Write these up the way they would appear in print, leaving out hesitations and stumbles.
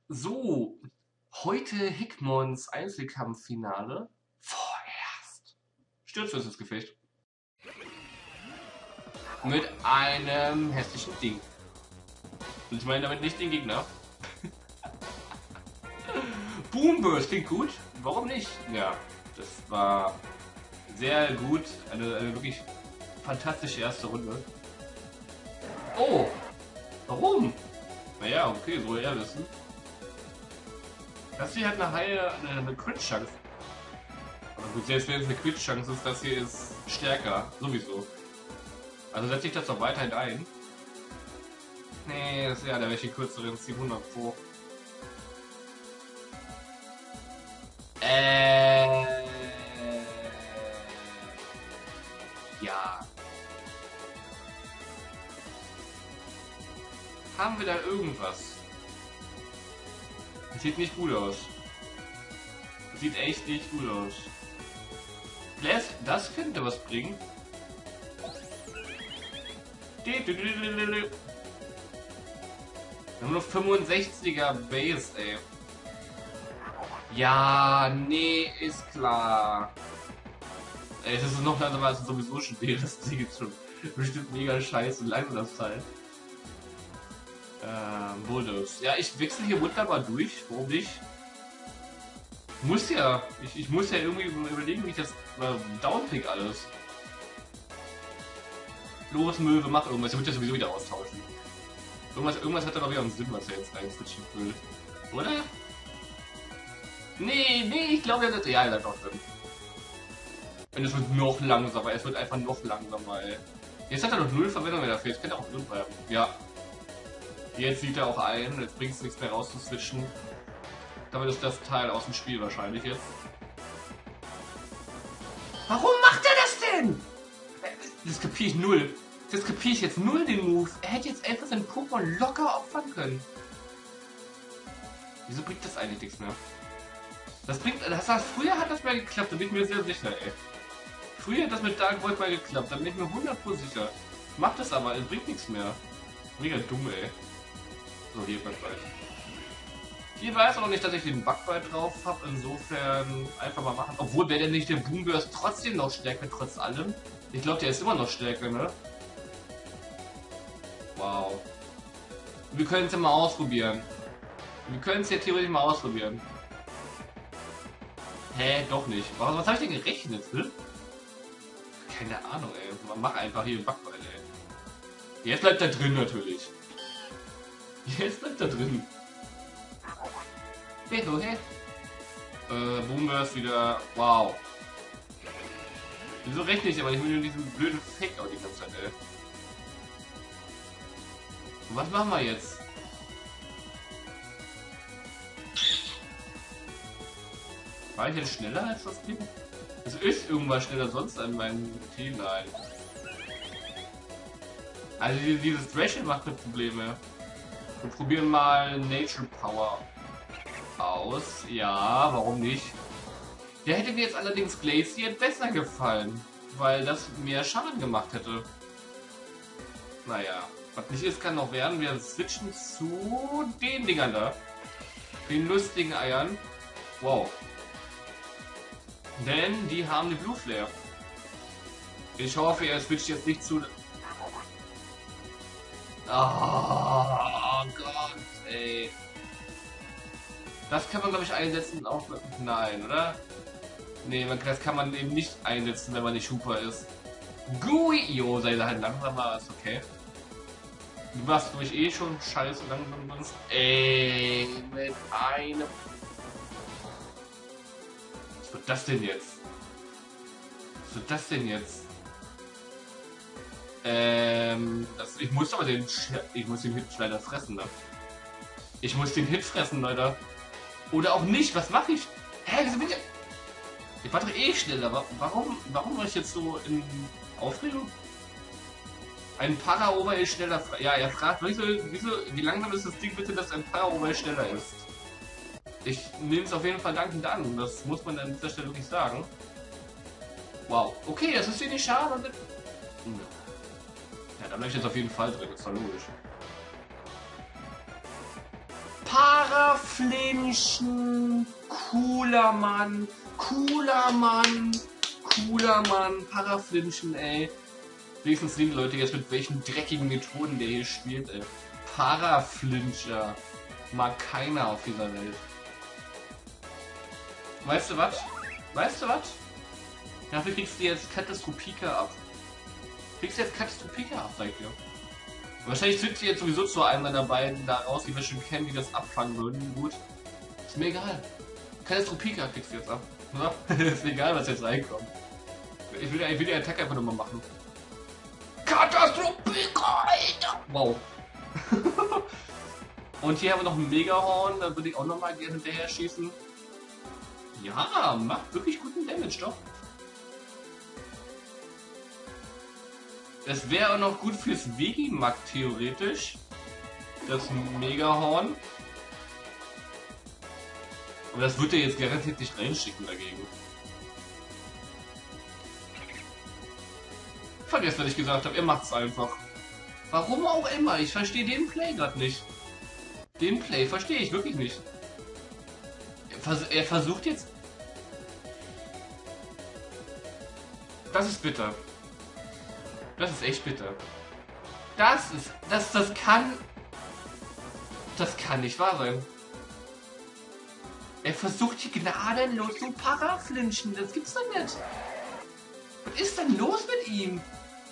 So, heute Hickmons Einzelkampffinale. Vorerst stürzt uns ins Gefecht. Mit einem hässlichen Ding. Und ich meine damit nicht den Gegner. Boomburst klingt gut. Warum nicht? Ja, das war sehr gut. Eine wirklich fantastische erste Runde. Oh, warum? Naja, okay, soll er wissen. Das hier hat eine Crit-Chance. Aber gut, selbst wenn es eine Crit-Chance ist, das hier ist stärker. Sowieso. Also setze ich das doch weiterhin ein. Nee, das ist ja der welche kürzeren 700 Pro. Ja. Haben wir da irgendwas? Das sieht nicht gut aus. Das sieht echt nicht gut aus. Das könnte was bringen. Wir haben nur 65er Base, ey. Ja, nee, ist klar. Ey, das ist noch langsamer als sowieso schon wäre. Das Ding ist schon bestimmt mega scheiße langsam das Teil. Bulldogs. Ja, ich wechsle hier wunderbar durch. Warum nicht? Muss ja. Ich muss ja irgendwie überlegen, wie ich das downpick alles. Los, Möwe, mach irgendwas. Er wird ja sowieso wieder austauschen. Irgendwas hat da doch wieder einen Sinn, was er jetzt reinswitchen will. Oder? Nee, ich glaube, er hat doch drin. Und es wird noch langsamer. Es wird einfach noch langsamer, ey. Jetzt hat er noch null Verwendung mehr dafür. Jetzt kann er auch drin bleiben. Ja. Jetzt sieht er auch ein. Jetzt bringt es nichts mehr raus zu switchen. Damit ist das Teil aus dem Spiel wahrscheinlich jetzt. Warum macht er das denn? Das kapiere ich null. Das kapiere ich jetzt null, den Move. Er hätte jetzt einfach seinen Pokémon locker opfern können. Wieso bringt das eigentlich nichts mehr? Früher hat das mal geklappt, da bin ich mir sehr sicher, ey. Früher hat das mit Dark Void mal geklappt, da bin ich mir 100% sicher. Macht es aber, es bringt nichts mehr. Mega dumm, ey. So, hier Backbite. Hier weiß auch noch nicht, dass ich den Backbite drauf habe, insofern einfach mal machen. Obwohl, wäre der nicht der Boomburst trotzdem noch stärker, trotz allem? Ich glaube, der ist immer noch stärker, ne? Wow. Wir können es ja mal ausprobieren. Wir können es ja theoretisch mal ausprobieren. Hä? Doch nicht. Was habe ich denn gerechnet, ne? Keine Ahnung, ey. Man macht einfach hier Backbite, ey. Jetzt bleibt er drin, natürlich. Jetzt bleibt er drin. Wieso, hä? Boomburst wieder. Wow. Wieso rechne ich aber nicht mit diesem blöden Fake-Out die ganze Zeit, ey? Und was machen wir jetzt? War ich jetzt schneller als das Ding? Es ist irgendwas schneller sonst an meinem Team. Nein. Also dieses Thrashing macht mir Probleme. Wir probieren mal Nature Power aus. Ja, warum nicht? Der hätte mir jetzt allerdings Glacier besser gefallen, weil das mehr Schaden gemacht hätte. Naja, was nicht ist, kann noch werden. Wir switchen zu den Dingern da. Den lustigen Eiern. Wow. Denn die haben die Blue Flare. Ich hoffe, er switcht jetzt nicht zu... Oh Gott, ey. Das kann man, glaube ich, einsetzen auch... Nein, oder? Nee, das kann man eben nicht einsetzen, wenn man nicht Super ist. Gui! Jo, sei halt langsamer, ist okay. Du warst durch eh schon scheiße langsam sonst. Ey, mit einem... Was wird das denn jetzt? Was wird das denn jetzt? Ich muss aber ich muss den Hit leider fressen, ne? Ich muss den Hit fressen, Leute. Oder auch nicht, was mache ich? Hä, wieso bin ich... Ich war doch eh schneller, warum war ich jetzt so in Aufregung? Ein Para-Over ist schneller... Ja, er fragt, wie langsam ist das Ding bitte, dass ein Para-Over schneller ist? Ich nehme es auf jeden Fall dankend an, das muss man an dieser Stelle wirklich sagen. Wow, okay, das ist hier nicht schade. Ja, da möchte ich jetzt auf jeden Fall drin, ist doch logisch. Para Paraflinchen. Cooler Mann. Cooler Mann. Cooler Mann. Paraflinchen, ey. Wenigstens sehen die Leute jetzt, mit welchen dreckigen Methoden der hier spielt, ey. Paraflincher. Mag keiner auf dieser Welt. Weißt du was? Weißt du was? Dafür kriegst du jetzt Katastropika ab. Kriegst du jetzt Katastropika ab, sag ich dir. Wahrscheinlich sind die jetzt sowieso zu einem meiner beiden da raus, die wir schon kennen, die das abfangen würden. Gut. Ist mir egal. Katastropika kriegst du jetzt ab. Ja? Ist mir egal, was jetzt reinkommt. Ich will die Attacke einfach nochmal machen. Katastropika, Alter! Wow. Und hier haben wir noch einen Megahorn, da würde ich auch nochmal gerne hinterher schießen. Ja, macht wirklich guten Damage, doch. Das wäre auch noch gut fürs Vegimak theoretisch. Das Megahorn. Aber das wird er jetzt garantiert nicht reinschicken dagegen. Vergesst, was ich gesagt habe, er macht's einfach. Warum auch immer, ich verstehe den Play gerade nicht. Den Play verstehe ich wirklich nicht. Er versucht jetzt... Das ist bitter. Das ist echt bitter. Das kann nicht wahr sein. Er versucht hier gnadenlos zu paraflinchen. Das gibt's doch nicht. Was ist denn los mit ihm?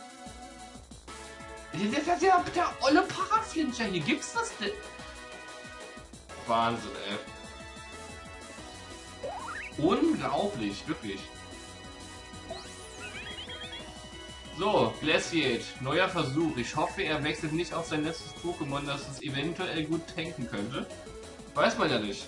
Das ist ja der olle Paraflincher hier. Gibt's das denn? Wahnsinn, ey. Unglaublich, wirklich. So, Glaciate. Neuer Versuch. Ich hoffe, er wechselt nicht auf sein letztes Pokémon, das es eventuell gut tanken könnte. Weiß man ja nicht.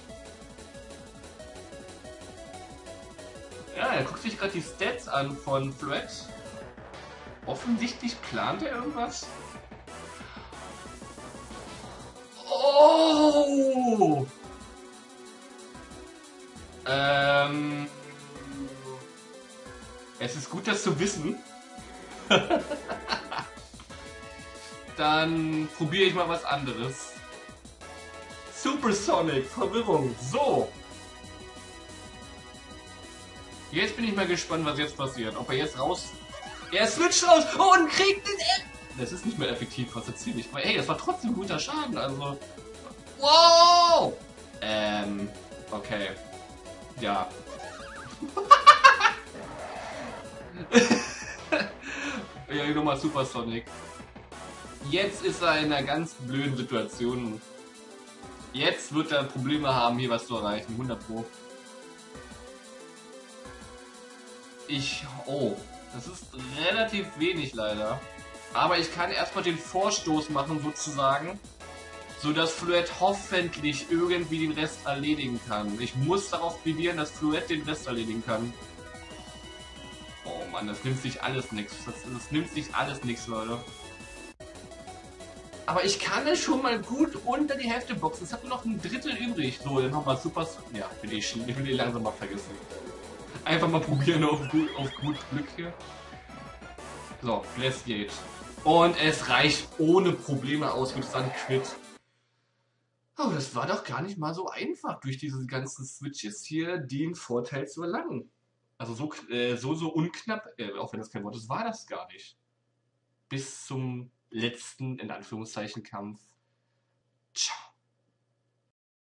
Ja, er guckt sich gerade die Stats an von Fred. Offensichtlich plant er irgendwas. Oh! Es ist gut, das zu wissen. Dann probiere ich mal was anderes. Supersonic, Verwirrung. So. Jetzt bin ich mal gespannt, was jetzt passiert. Ob er jetzt raus... Er switcht raus und kriegt den... Das ist nicht mehr effektiv, was jetzt ziemlich. Aber hey, das war trotzdem guter Schaden, also... Wow! Okay. Ja. Ja, nochmal Supersonic. Jetzt ist er in einer ganz blöden Situation. Jetzt wird er Probleme haben, hier was zu erreichen. 100 Pro. Oh, das ist relativ wenig leider. Aber ich kann erstmal den Vorstoß machen sozusagen, so dass Fluet hoffentlich irgendwie den Rest erledigen kann. Ich muss darauf plädieren, dass Fluet den Rest erledigen kann. Oh Mann, das nimmt sich alles nichts. Das nimmt sich alles nichts, Leute. Aber ich kann es schon mal gut unter die Hälfte boxen. Es hat nur noch ein Drittel übrig. So, dann nochmal Super... Ja, ich will die langsam mal vergessen. Einfach mal probieren auf gut Glück hier. So, Glaciate. Und es reicht ohne Probleme aus mit Sandquid. Oh, das war doch gar nicht mal so einfach, durch diese ganzen Switches hier den Vorteil zu erlangen. Also so unknapp, auch wenn das kein Wort ist, war das gar nicht. Bis zum letzten, in Anführungszeichen, Kampf.